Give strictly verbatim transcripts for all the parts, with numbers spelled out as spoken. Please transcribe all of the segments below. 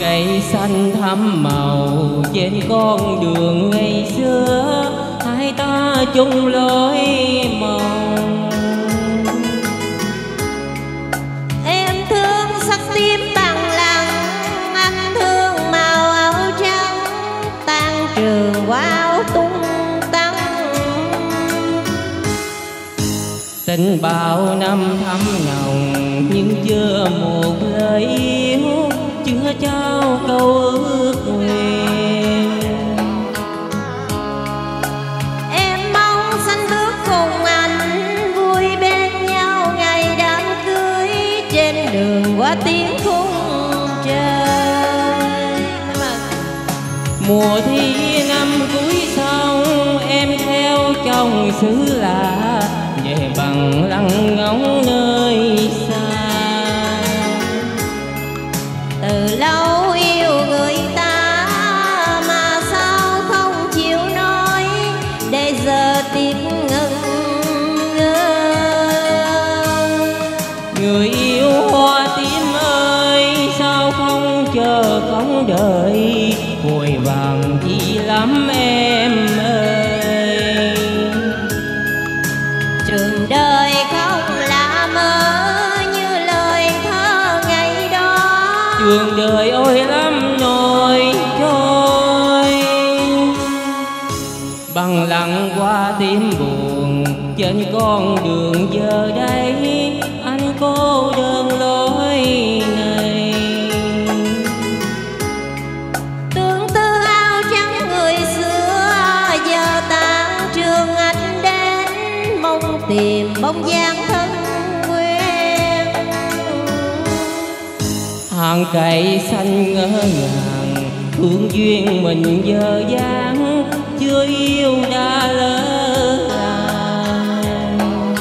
cây xanh thắm màu trên con đường ngày xưa, hai ta chung lối mộng. Em thương sắc tím bằng lăng, anh thương màu áo trắng, tan trường qua áo tung tăng. Tình bao năm thắm nồng nhưng chưa một lời yêu, chưa trao câu ước nguyện. Em mong sánh bước cùng anh, vui bên nhau ngày đám cưới, trên đường qua tiếng khung trời. Mùa thi năm cuối xong, em theo chồng xứ lạ, về bằng lăng ngóng nơi xa. Từ lâu yêu người ta mà sao không chịu nói, để giờ tiếc ngừng ngơ. Người yêu hoa tím ơi, sao không chờ không đợi, vội vàng chi lắm em ơi. Trường đời không là mơ như lời thơ ngày đó, Trường đời ôi lắm nỗi trôi. Bằng lặng qua tim buồn, trên con đường giờ đây anh cô đơn lối này. tương tư áo trắng người xưa, giờ tan trường anh đến, mong tìm bóng dáng thân quen. Hàng cây xanh ngỡ ngàng, thương duyên mình giờ dáng, chưa yêu đã lỡ làng.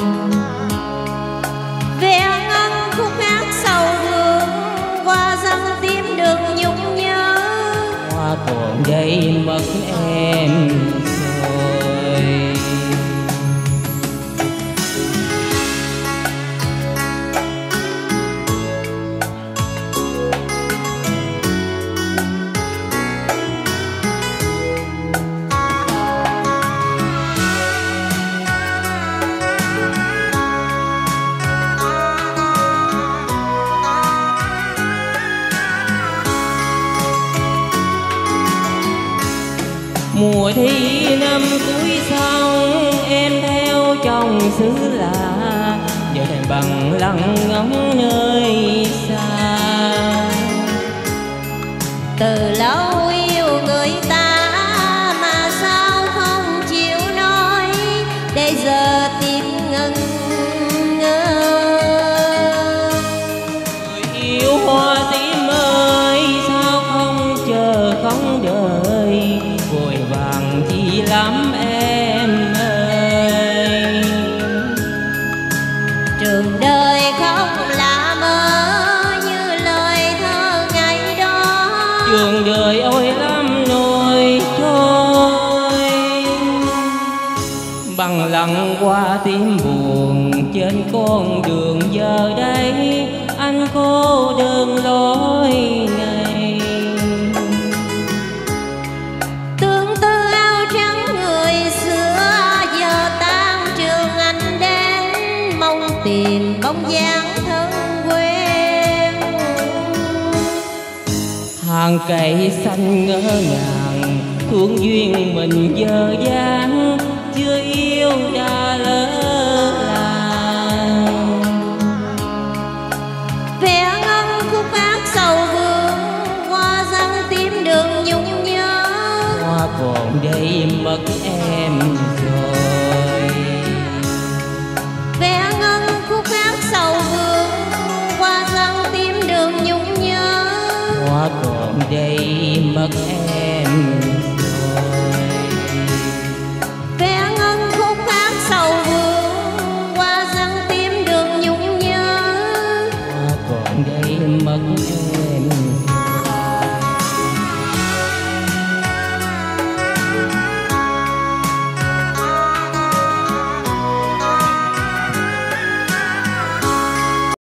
Vẽ ngân khúc hát sầu thương, qua dâng tim đừng nhung nhớ. Hoa còn đây mất em rồi. Mùa thi năm cuối xong, em theo chồng xứ lạ, về bằng lăng ngóng nơi xa. Từ lâu yêu người ta mà sao không chịu nói, để giờ tiếc ngừng ngơ. Người yêu hoa tím ơi, sao không chờ không đợi, vội vàng chi lắm em ơi. Trường đời không là mơ như lời thơ ngày đó, Trường đời ôi lắm nỗi trôi. Bằng lặng qua tim buồn, trên con đường giờ đây anh cô đơn lối này. tương tư áo trắng người xưa, giờ tan trường anh đến, mong tìm bóng dáng thân quen. Hàng cây xanh ngỡ ngàng, thương duyên mình giờ dáng,